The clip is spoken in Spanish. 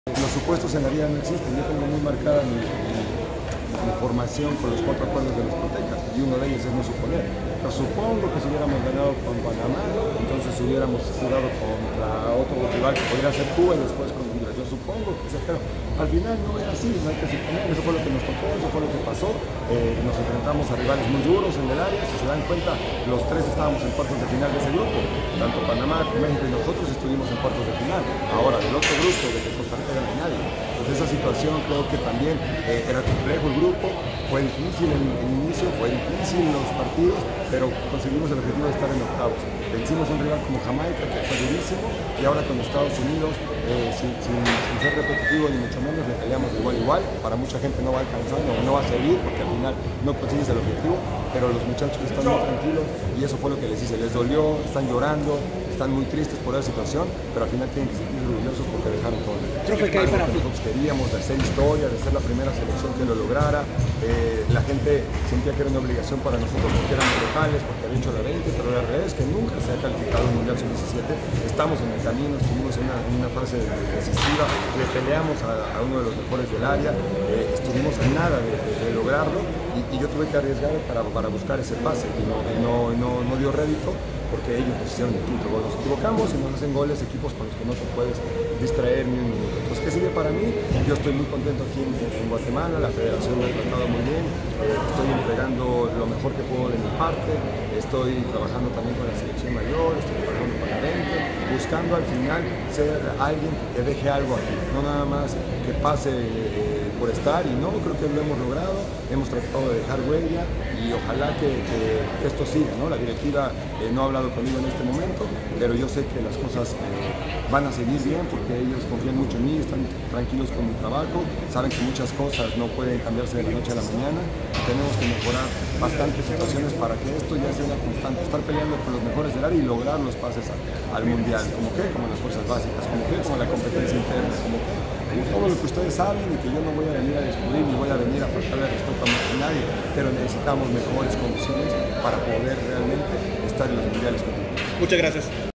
Los supuestos en la vida no existen. Yo tengo muy marcada mi formación con los 4 acuerdos de los protecas y uno de ellos es no suponer. Pero supongo que si hubiéramos ganado con Panamá, entonces hubiéramos jugado contra otro rival que podría ser Cuba y después con Honduras. Yo supongo que pero al final no era así, no hay que suponer. Eso fue lo que nos tocó, eso fue lo que pasó. Nos enfrentamos a rivales muy duros en el área. Si se dan cuenta, los 3 estábamos en cuartos de final de ese grupo. Tanto Panamá, México y nosotros estuvimos en cuartos de final. Ahora, del otro grupo, de que Costa Rica era el final. Entonces esa situación creo que también era complejo el grupo, fue difícil el inicio, fue difícil los partidos, pero conseguimos el objetivo de estar en octavos. Vencimos a un rival como Jamaica, que fue durísimo, y ahora con Estados Unidos, sin ser repetitivo ni mucho menos, le peleamos igual a igual. Para mucha gente no va a alcanzar, no va a servir, porque al final no consigues el objetivo, pero los muchachos están muy tranquilos y eso fue lo que les hice. Les dolió, están llorando, están muy tristes por esa situación, pero al final tienen que sentirse orgullosos porque dejaron todo. Profe, ¿qué hay para ti? Nosotros queríamos de hacer historia, de ser la primera selección que lo lograra. La gente sentía que era una obligación para nosotros porque éramos locales, porque había hecho la 20, pero la realidad es que nunca se ha calificado el Mundial Sub-17. Estamos en el camino, estuvimos en una fase decisiva, le peleamos a uno de los mejores del área, estuvimos a nada de lograrlo y yo tuve que arriesgar para buscar ese pase y no dio rédito porque ellos nos hicieron el quinto gol. Nos equivocamos y nos hacen goles equipos con los que no te puedes distraer ni un minuto. Entonces, ¿qué sigue para mí? Yo estoy muy contento aquí en Guatemala, la federación me ha tratado muy bien, estoy entregando lo mejor que puedo de mi parte, estoy trabajando también con la selección mayor, estoy trabajando con la 20, buscando al final ser alguien que deje algo aquí, no nada más que pase por estar, y no, creo que lo hemos logrado, hemos tratado de dejar huella y ojalá que esto siga, ¿no? La directiva no ha hablado conmigo en este momento, pero yo sé que las cosas van a seguir bien porque ellos confían mucho en mí, están tranquilos con mi trabajo, saben que muchas cosas no pueden cambiarse de la noche a la mañana y tenemos que mejorar bastantes situaciones para que esto ya sea una constante, estar peleando por los mejores del área y lograr los pases al mundial, como las fuerzas básicas, como la competencia interna, todo lo que ustedes saben y que yo no voy a venir a descubrir ni voy a venir a faltarle respeto a nadie, pero necesitamos mejores condiciones para poder realmente estar en los mundiales. Muchas gracias.